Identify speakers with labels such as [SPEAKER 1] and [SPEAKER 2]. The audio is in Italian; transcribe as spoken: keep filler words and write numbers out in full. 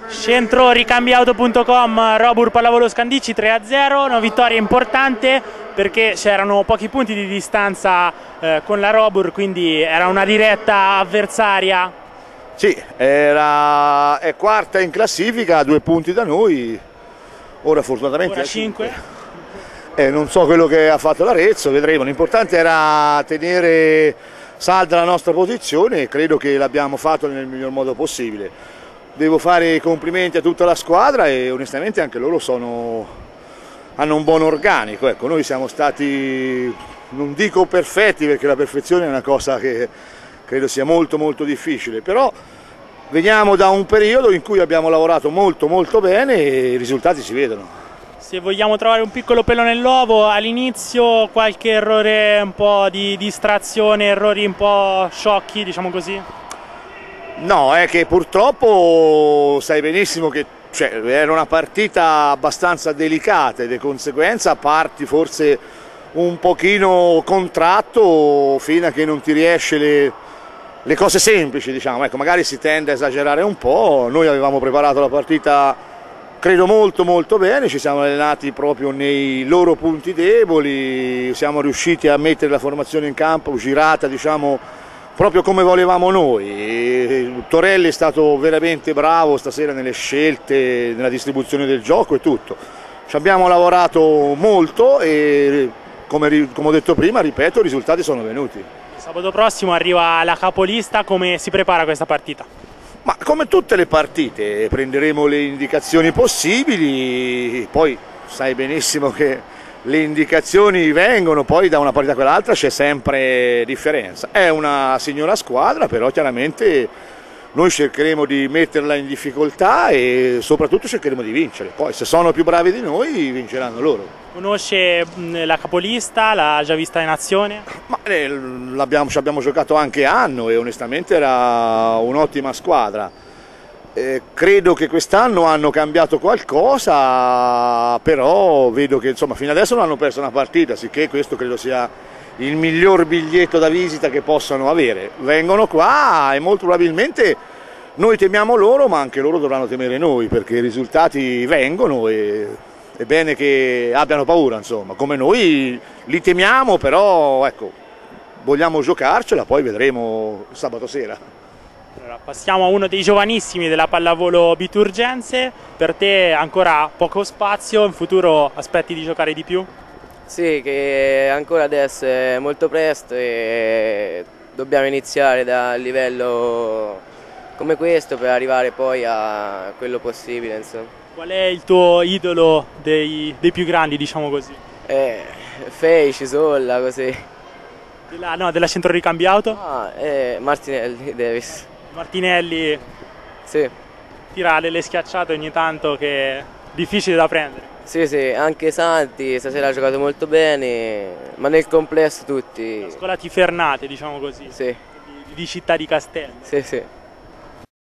[SPEAKER 1] Centro ricambiauto punto com, Robur Pallavolo Scandicci tre a zero, una vittoria importante perché c'erano pochi punti di distanza eh, con la Robur, quindi era una diretta avversaria.
[SPEAKER 2] Sì, era, è quarta in classifica, a due punti da noi, ora fortunatamente
[SPEAKER 1] ora cinque.
[SPEAKER 2] Eh, non so quello che ha fatto l'Arezzo, vedremo, l'importante era tenere salda la nostra posizione e credo che l'abbiamo fatto nel miglior modo possibile. Devo fare i complimenti a tutta la squadra e onestamente anche loro sono, hanno un buon organico. Ecco, noi siamo stati, non dico perfetti perché la perfezione è una cosa che credo sia molto molto difficile, però veniamo da un periodo in cui abbiamo lavorato molto molto bene e i risultati si vedono.
[SPEAKER 1] Se vogliamo trovare un piccolo pelo nell'uovo, all'inizio qualche errore, un po' di distrazione, errori un po' sciocchi, diciamo così?
[SPEAKER 2] No, è che purtroppo sai benissimo che cioè, era una partita abbastanza delicata e di conseguenza parti forse un pochino contratto fino a che non ti riesce le, le cose semplici, diciamo. Ecco, magari si tende a esagerare un po', noi avevamo preparato la partita credo molto molto bene, ci siamo allenati proprio nei loro punti deboli, siamo riusciti a mettere la formazione in campo girata, diciamo, proprio come volevamo noi. Torelli è stato veramente bravo stasera nelle scelte, nella distribuzione del gioco e tutto. Ci abbiamo lavorato molto e come, come ho detto prima, ripeto, i risultati sono venuti.
[SPEAKER 1] Sabato prossimo arriva la capolista, come si prepara questa partita?
[SPEAKER 2] Ma come tutte le partite prenderemo le indicazioni possibili, poi sai benissimo che le indicazioni vengono, poi da una partita a quell'altra c'è sempre differenza. È una signora squadra, però chiaramente noi cercheremo di metterla in difficoltà e soprattutto cercheremo di vincere. Poi se sono più bravi di noi vinceranno loro.
[SPEAKER 1] Conosce la capolista, l'ha già vista in azione?
[SPEAKER 2] Ma eh, l'abbiamo, ci abbiamo giocato anche anno e onestamente era un'ottima squadra. Eh, credo che quest'anno hanno cambiato qualcosa, però vedo che insomma fino adesso non hanno perso una partita, sicché questo credo sia il miglior biglietto da visita che possano avere. Vengono qua e molto probabilmente noi temiamo loro, ma anche loro dovranno temere noi, perché i risultati vengono e è bene che abbiano paura, insomma, come noi li temiamo, però ecco, vogliamo giocarcela, poi vedremo sabato sera.
[SPEAKER 1] Allora, passiamo a uno dei giovanissimi della pallavolo Biturgense. Per te ancora poco spazio, in futuro aspetti di giocare di più?
[SPEAKER 3] Sì, che ancora adesso è molto presto e dobbiamo iniziare da un livello come questo per arrivare poi a quello possibile, insomma.
[SPEAKER 1] Qual è il tuo idolo dei, dei più grandi, diciamo così?
[SPEAKER 3] Eh, Fei, Cisolla, così.
[SPEAKER 1] Della, no, della centro ricambiauto?
[SPEAKER 3] Ah, eh, Martinelli, Davis.
[SPEAKER 1] Martinelli
[SPEAKER 3] sì.
[SPEAKER 1] Tira delle schiacciate ogni tanto che è difficile da prendere.
[SPEAKER 3] Sì, sì, anche Santi stasera ha giocato molto bene, ma nel complesso tutti.
[SPEAKER 1] La scuola Tifernate, diciamo così,
[SPEAKER 3] sì.
[SPEAKER 1] di, di Città di Castello.
[SPEAKER 3] Sì, sì.